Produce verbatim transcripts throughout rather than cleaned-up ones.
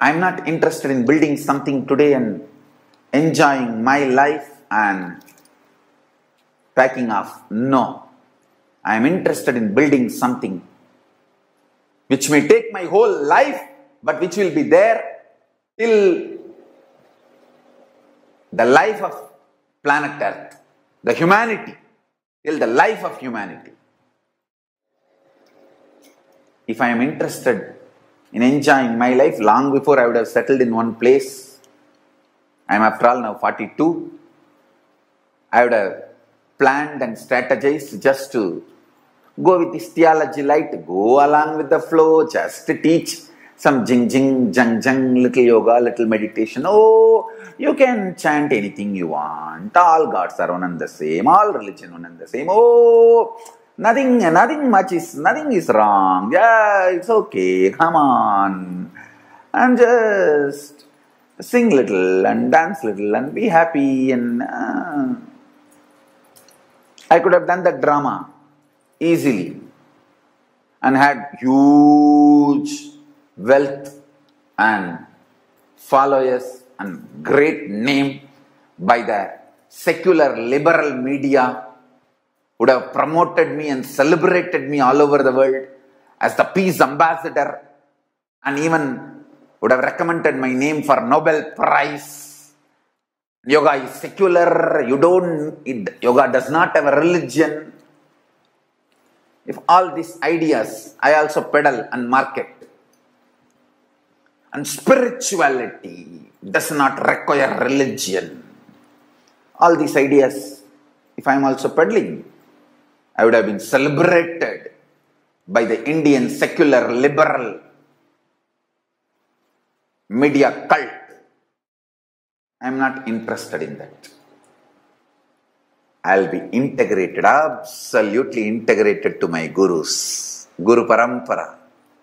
I'm not interested in building something today and enjoying my life and packing off. No. I am interested in building something which may take my whole life, but which will be there till the life of planet Earth, the humanity, till the life of humanity. If I am interested in enjoying my life, long before I would have settled in one place. I am after all now forty-two. I would have planned and strategized just to go with this theology light, go along with the flow, just to teach some jing jing, jung jung, little yoga, little meditation. Oh, you can chant anything you want. All gods are one and the same. All religion one and the same. Oh, nothing, nothing much is, nothing is wrong. Yeah, it's okay. Come on. And just sing little and dance little and be happy. And uh, I could have done that drama easily and had huge wealth and followers and great name by the secular liberal media, would have promoted me and celebrated me all over the world as the peace ambassador, and even would have recommended my name for Nobel Prize. Yoga is secular, you don't, it, yoga does not have a religion. If all these ideas I also peddle and market, and spirituality does not require religion, all these ideas, if I am also peddling, I would have been celebrated by the Indian secular liberal media cult. I am not interested in that. I will be integrated, absolutely integrated to my gurus, Guru Parampara.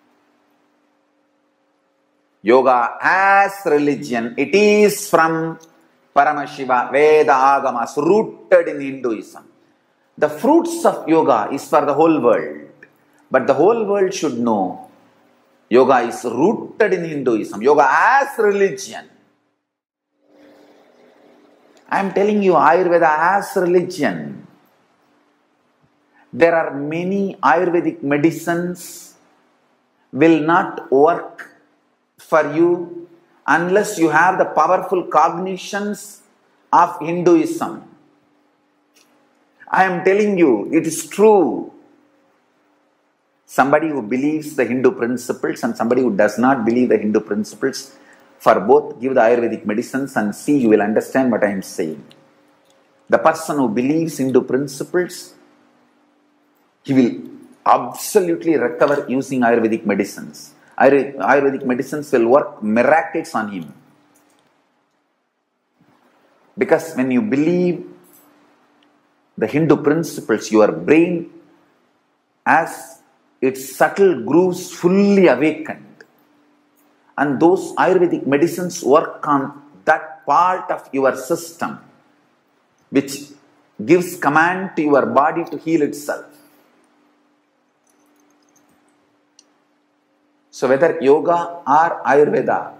Yoga as religion, it is from Paramashiva, Veda, Agamas, rooted in Hinduism. The fruits of yoga is for the whole world, but the whole world should know yoga is rooted in Hinduism, yoga as religion. I am telling you, Ayurveda as religion. There are many Ayurvedic medicines will not work for you unless you have the powerful cognitions of Hinduism. I am telling you, it is true. Somebody who believes the Hindu principles and somebody who does not believe the Hindu principles, for both give the Ayurvedic medicines and see, you will understand what I am saying. The person who believes Hindu principles, he will absolutely recover using Ayurvedic medicines. Ayurvedic medicines will work miracles on him. Because when you believe the Hindu principles, your brain, as its subtle grooves fully awakened, and those Ayurvedic medicines work on that part of your system which gives command to your body to heal itself. So whether yoga or Ayurveda,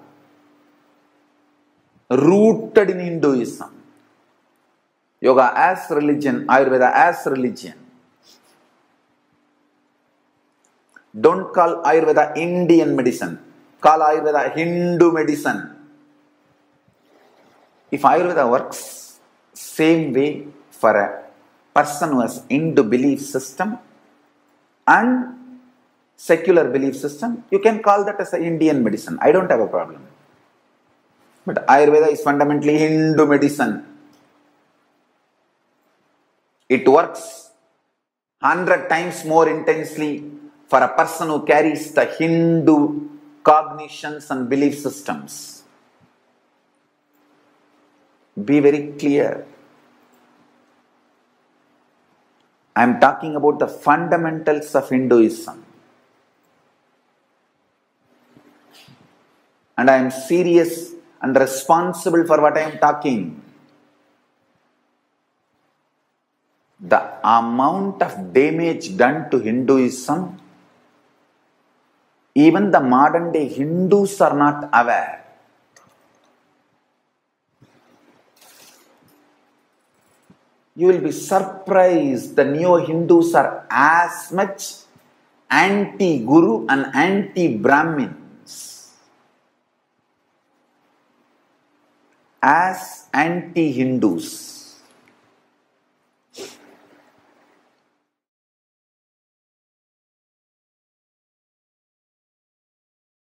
rooted in Hinduism, yoga as religion, Ayurveda as religion. Don't call Ayurveda Indian medicine. Call Ayurveda Hindu medicine. If Ayurveda works same way for a person who has Hindu belief system and secular belief system, you can call that as an Indian medicine. I don't have a problem. But Ayurveda is fundamentally Hindu medicine. It works hundred times more intensely for a person who carries the Hindu cognitions and belief systems. Be very clear. I am talking about the fundamentals of Hinduism. And I am serious and responsible for what I am talking. The amount of damage done to Hinduism Even the modern day Hindus are not aware. You will be surprised, the neo-Hindus are as much anti-Guru and anti-Brahmins as anti-Hindus.